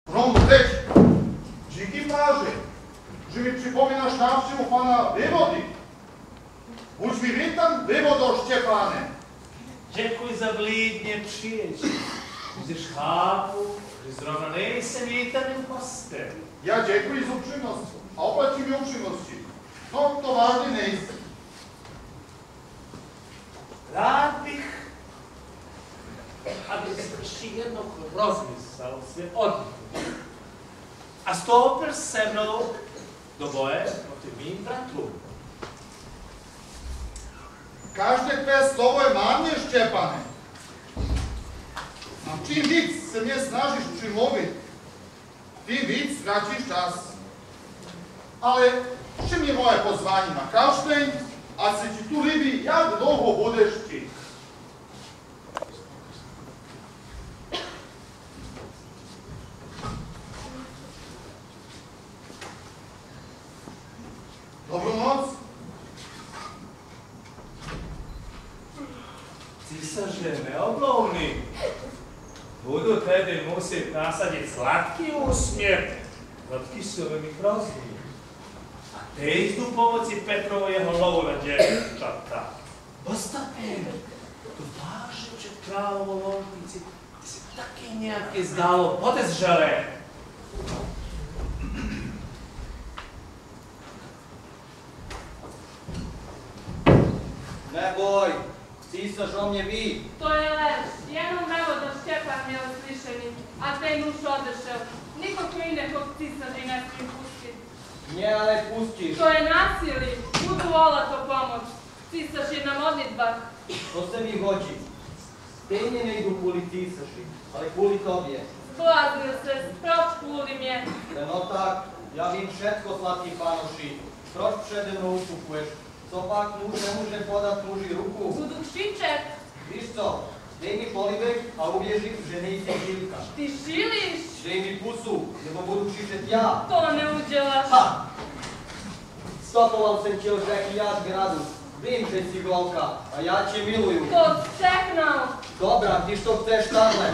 Rom treći. Džiki kaže, že mi připomínaš návštěvu pana Vivody. Buď mi vítan, Vivodo Štěpáne. Děkuji za vlídně přijetí. Když chápu, že zrovna nejsem vítaným hostem. Ja děkuji za upřímnost a oplatím mi upřímnosti. No, to vážně nejsem. Rád bych, aby si ještě jednou rozmyslel své odmítnutí a stoupil se mnou do boje proti mým bratrům. Každé tvé slovo je márně, Štěpane. A čím víc se mě snažíš přimluvit, tím víc ztratíš čas. Ale přijmi moje pozvání na Karlštejn a se ti tu líbí, jak dlouho budeš chtít. Dobrou noc. Císař je neoblouný. Budu tedy muset nasadit sladký úsměv nad kyselými hrozný. A teď jdu pomoci Petrovo jeho lovu na děvčata. Ostatně, to vážně, že královo loutnici se taky nějaké zdálo podezřelé. Neboj, císař o mě ví. To je lež, jenom Vojvoda Štěpán je uslyšený, a ten už odešel. Nikog inekog císaři ne smijem pustit. Mě ale pustíš. To je nasilje, budu vola to pomoć. Císař je na modlitbách. To se mi hodí. Stejně nejdu kvůli císaři, ale kvůli tobě. Zbláznil se, proč kvůli mě? No tak, já vím všetko, sladký panoši. Proč přede mnou ustupuješ? Co pak muž nemůže podat muži ruku? Budu křičet. Víš co, dej mi polibek a uvěřím, že nejsi dílka. Ty šiliš? Dej mi pusu, nebo budu křičet já. To neuděláš. Ha! Stopoval jsem tě od jaký já z gradu. Vím, že jsi golka a já tě miluju. To přehnal. Dobra, když to chceš takhle.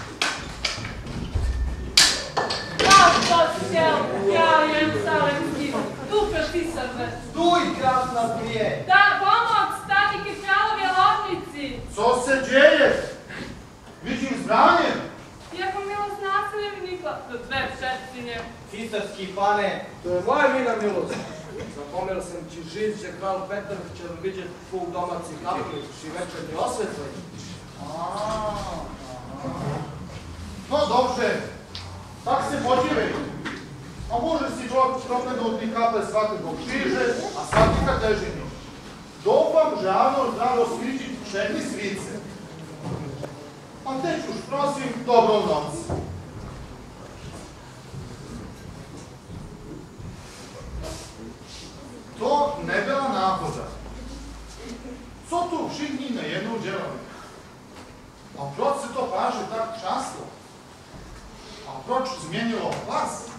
Как посел, я Jerusalemský, dupe císaře. Stůj, krásná zmije! Da, pomoc, stavike králově lovnici. Co se děje? Vidím zbraně. Jako milost násilje vnikla do tvé předcině. Císařský pane, To je moja vina, milost. Zapomněl jsem ti říct, že král Petr chtěl vidět tvou domácí kapli při večerní osvětlení. No dobře, tak se podívej. A můžeš si proplednout ty kaple svatého kříže a svatý Kateřiny. Doufám, že ano zdravo svítit všechny svíce. A teď už prosím, dobrou noc. To nebyla náhoda. Co tu všichni najednou dělali? A proč se to páže tak třáslo? A proč změnilo hlas?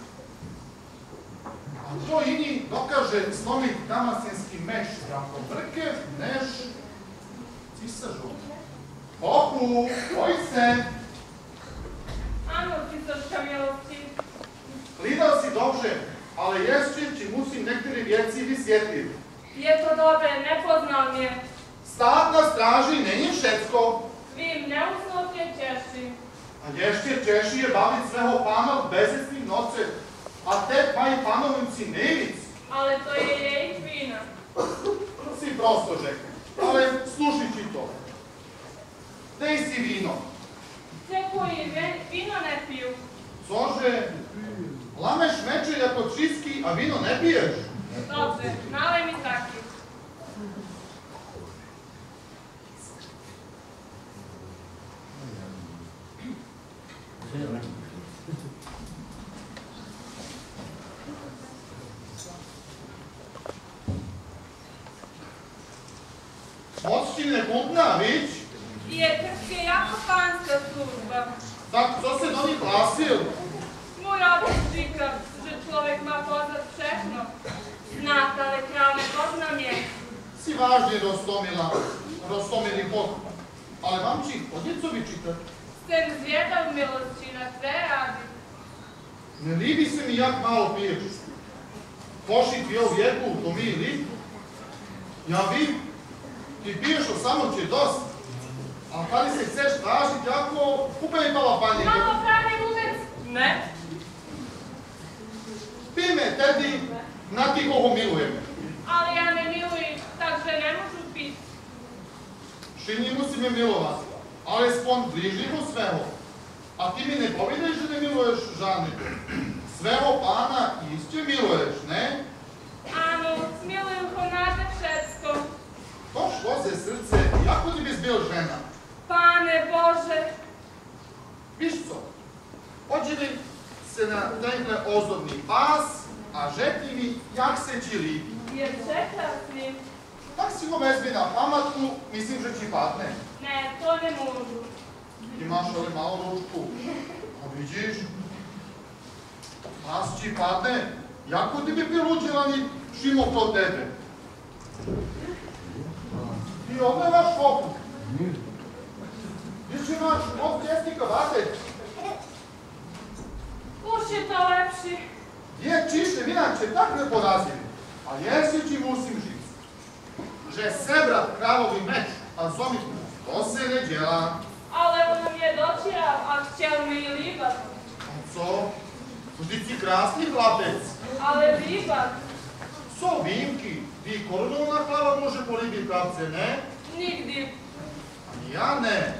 A kdo jiný dokáže slomit damasenský meč jako brkev než císařů? Bohu, boj se! Ano, císařka milosti. Hlídal si dobře, ale ještě ti musím některé věci vysvětlit. Je to dobré, nepoznal mě. Stát na stráži není všecko. Vím, neusnul tě těší. A ještě těžší je bavit svého pána v bezecných nocech. A teď mají panovníci nejvíc. Ale to je jejich vina. To si prosto řekne. Ale slušaj ti to. Dej si víno. Děkuji, víno nepiju. Cože? Lameš meče jako třísky a víno nepiješ? Dobře, nalej mi taky. Moc ti nekutná, viď? Je trpke jako panská služba. Tak co se do nich hlásil? Můj otec říká, že člověk má poznat všechno. Znát, ale král nepozná mě. Si vážně roztomilý Bůh. Ale mám ti od něco vyčítat. Jsem zvědav milosti na tvé rády. Ne libi se mi jak malo piješ. Poši ti o vijeku, to mi lip. Ja vi, ti piješ o samom će dost. A kada se chceš tražiti, jako kupaj pala panje. Malo pravi gubec? Ne. Ti me, tedi, na ti koho milujem. Ali ja ne milujem, takže ne možu piti. Šinji musi me milovat, ali spon bliži mu sveho. A ti mi ne povidiš da ne miluješ žani. Sveho pana isće miluješ, ne? Ano, milujem ho nade všetko. To šlo ze srce, jako ti bis bil žena? Pane Bože, Viš co, ođeli se na tenhle ozorni pas, a žeti mi jak se ti libi. je prekrasni. Tak si ho vezmi na pamatku, mislim, že ti padne. Ne, to ne možu. Imaš ali malo ručku. A vidiš? Pas ti padne. Jako ti bi priluđila ni šimo to tebe. Ti odnevaš kopu. Ti imaš od tjesnika vate. Už je to lepši. Je čiše, inače tak ne porazili. A jesi ti musim živ. Že sebrat kravovi meč, a zomit mu, to se ne djela. Ale on je dočijal, a htjel me i libat. A co? Ti si krasni hlapec. Ale libat, So Vimki, ti koronovna hlava može polibiti kapce, ne? nigdi. A ni ja ne.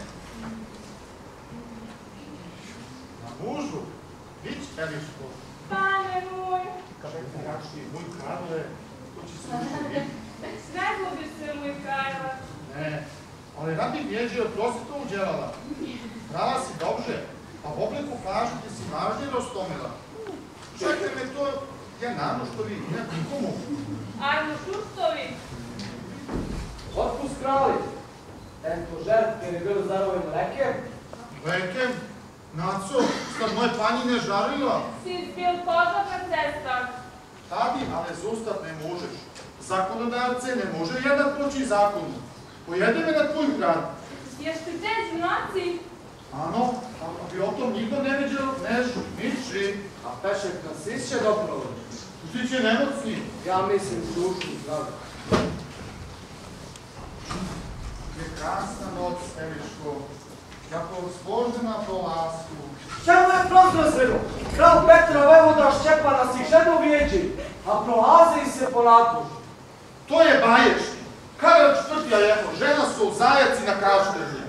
Na mužu, vić Eliško. Pane moj, Kači, moj Karle, to će se ušte sneglo bi se moj krajeva. Ne, ali radi vjeđe oprosti to uđelala. Prava si dobrze, a v obliku kažu ti si važnje roztomila. Čekaj me to, je nano što vi, ne nikomu. Ajmo šustovi. Otpust krali. Ento žert, jer je bilo zaroven leker. Lekem, Naco, sta moje pani ne žarila. Si bil požarna cesta. Tadi, ali zustat ne možeš. Zakonodavce ne može jedan proći zakonu. Pojede me na tvoj grad. Ješ ti tež v noci? Ano, ako bi o tom nikdo ne viđel, neš, niči. A pešek na sis će dopravo. Ti će nemocni. Ja mislim dušu zdravlje. Je krasna noc, Eliško. Jako zbožena po lasku. Čemu je prozrazreno? Kralj Petra Vojvoda Šćepana si ženu vijeđi, a prolazi se po nadlužu. To je baješki. Karel četvrtija jeho, žena su zajaci na krašternje.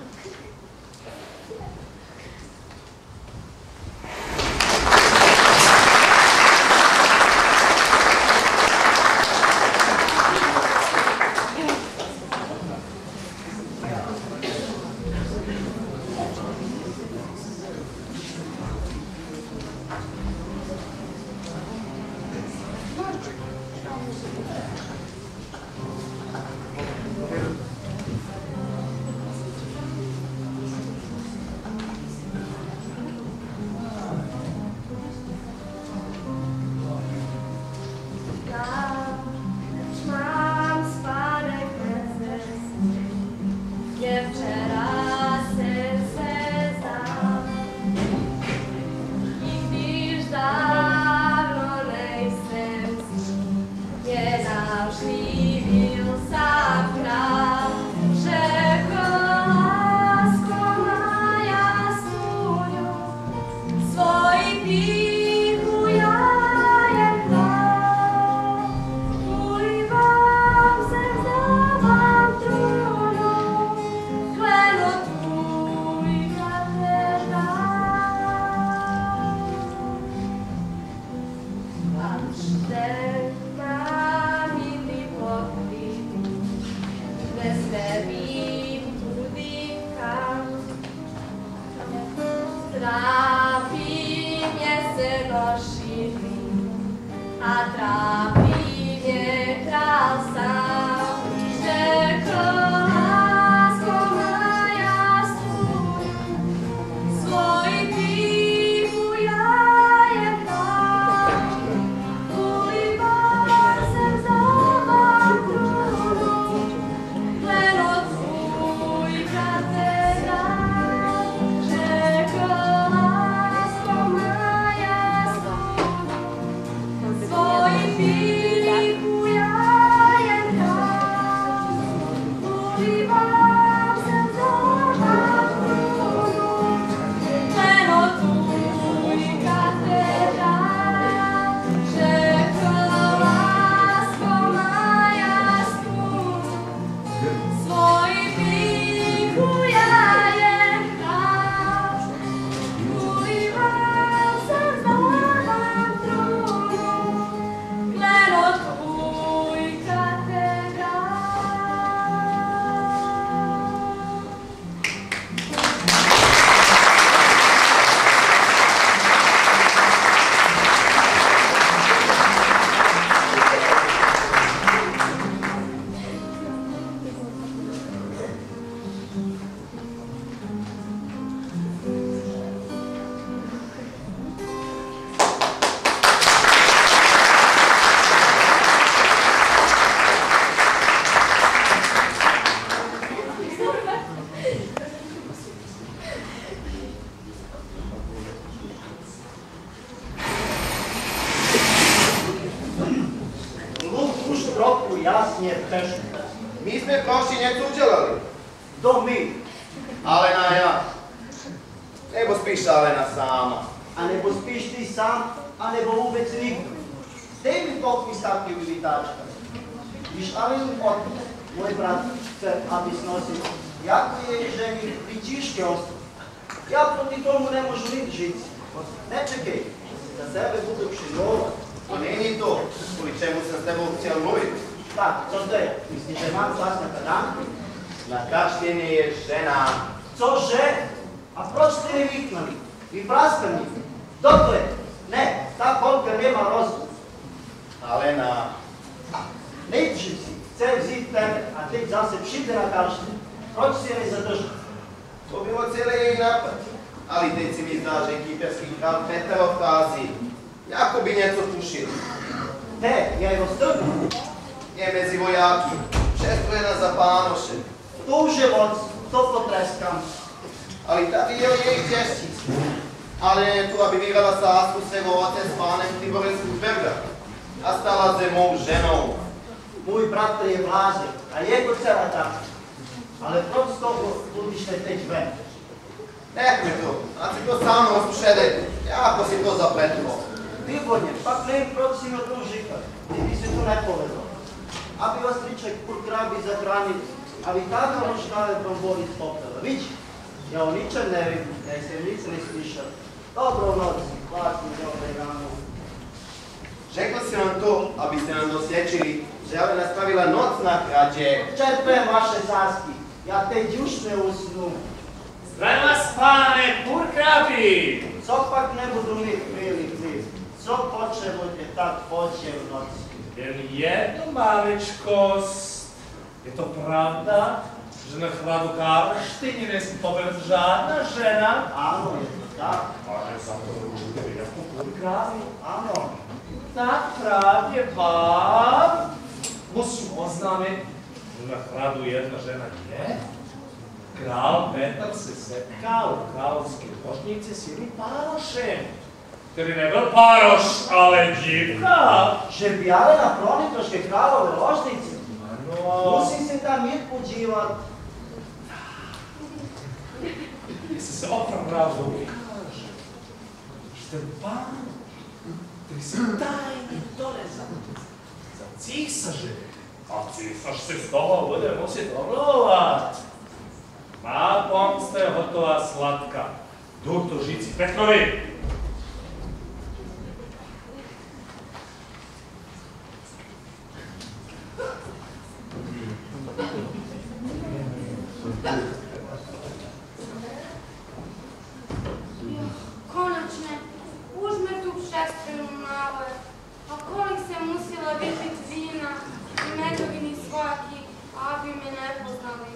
nije teško. Mi sme prošli njecu uđelali. Do mi. Alena ja. Nebo spiš Alena sama. A nebo spiš ti sam, a nebo vůbec nikdo. Dej mi kolik stavky vylítáčka. Když Alenu odpad, můj brat chce, aby snosil, jako je ženi ličiške ostro. Ja proti tomu ne možu niti žici. Nečekaj, za sebe budu přinovat. To není to, kvůli čemu jsem s tebou chtěl mluvit. Tak, co to je? Myslíš, že mám čas na kadanku? Na kaštěně je žena. Cože? A proč ste nevyknali? Vy praskani. Kto to je? Ne, ta holka nema rozum. Alena. Nejdřív si chce vzít tebe a teď zase přijde na kaštění. Proč si je nezadržal? To bylo celé její nápad. Ale teď si mi zdá, že kyperský král Petr odchází. Jako by něco tušil. Te, je jeho strbu. Je mezi vojáky. Přestrojena za pánoše. To už je moc, to potreskám. Ale tady je její těžčíc. Ale je tu, aby vyhrala sázku svého otce s pánem Tiborem z Kuperga. A stala se mou ženou. Můj bratr je blázen a jeho dcera tak. Ale proč z toho budíšte teď ven? Nechme to, ať si to sám rozpřede. Jako si to zapletlo. Výborně, pak nevím, proč si mi o tom říkal, kdyby si to nepovedl. Aby vás triček purkrabí zachránil, aby táto možnále proborit z popela. Víš, já o ničem nevím, já jsem nic neslyšel. Dobrou noc, pláčku, dobré ráno. Řekl si nám to, abyste nám dosvědčili, že Alena spravila noc na kradě. Čerpem vaše sásky, já teď už neusnu. Zdravím vás, pane purkrabi! Co pak nebudu mít chvíli klid? Co potřebujete tak pozdě v noci? Jen jednu maličkost. Je to pravda, že na chladu Karlštejně nesmí pobrat žádná žena? Ano, je to tak. Ale za to bude jako purkrabi. Ano. Tak právě vám musím oznámit, že na chladu jedna žena je. Král Petr se setkal u královské ložnice s jedným pánošem, který nebyl pánoš, ale dívka. Že by Alena pronikla ke králové ložnici. Ano. Musím se tam jít podívat. Jestli se opravdu ukáže, že ten pán, který se tajně dole za císaře, a císař si z toho bude muset omlouvat. Má pomsta je hotová sladka. Jdu to říci Petrovi. Konačne, už me tu všestrinu male. A kolik se musela vypit vina i medovini svaki, aby me ne poznali.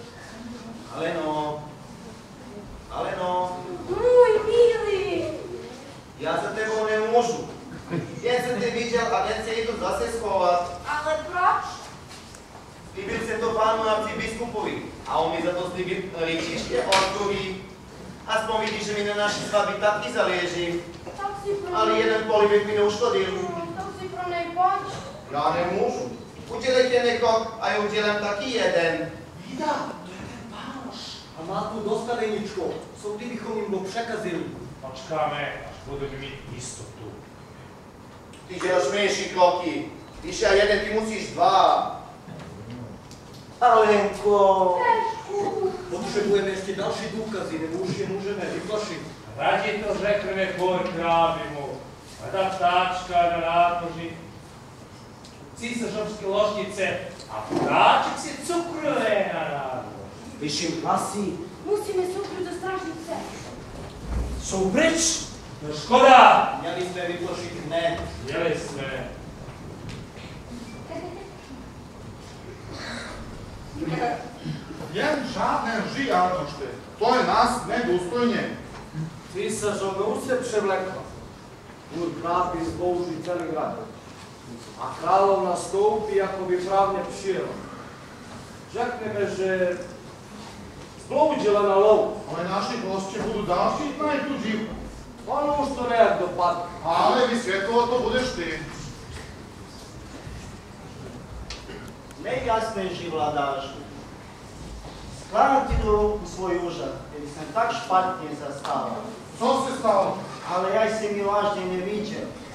Aleno, Můj milý! já za tebou nemůžu. Jen jsem tě viděl a jen se jdu zase schovat. Ale proč? Slíbil jsem to pánu na biskupovi a on mi za to slíbil ličiště odkoví. Aspoň vidíš, že mi na naší svatbě taky záleží. Tak si pro Ale něj... jeden polibek mi neuškodil. Tak si pro něj pojď. Já nemůžu. Udělejte někoho a já udělám taky jeden. Vida, to je ten pánoš. A má tu dostaveničko. Co kdybychom jim ho překazili? Počkáme, až budeme mít jistotu. Ty děláš menší kroky. Když já jeden, ty musíš dva. Alenko. Tešku. Potřebujeme ještě další důkazy, nebo už je můžeme vyplašit. Radši to řekneme purkrabimu. A ta ptáčka na nádvoří císařovské ložnice a ptáček si cukruje na nádvoří. Vyším hlasy. Musíme soukru do stražnice. Jsou pryč! No škoda! Měli jsme vyplašit hned. Měli jsme. Jen žádné lži, Arnošte. To je nás nedůstojně. Císařovu se převlekla. Purkrabi zbouří celý grad. A královna stoupí, jako by právně přijela. Řekneme, že zbloudila na lov. Ale naši hostě budou další dny tu dívku. Ono už to nejak dopadne. Ale vysvětlovat to budeš ty. Ne Najjasnejši vladašu. Sklanam ti do ruku svoj užak, jer sam tak špatnije zastao. Co se stalo? Ale ja se mi lažnje ne viđem.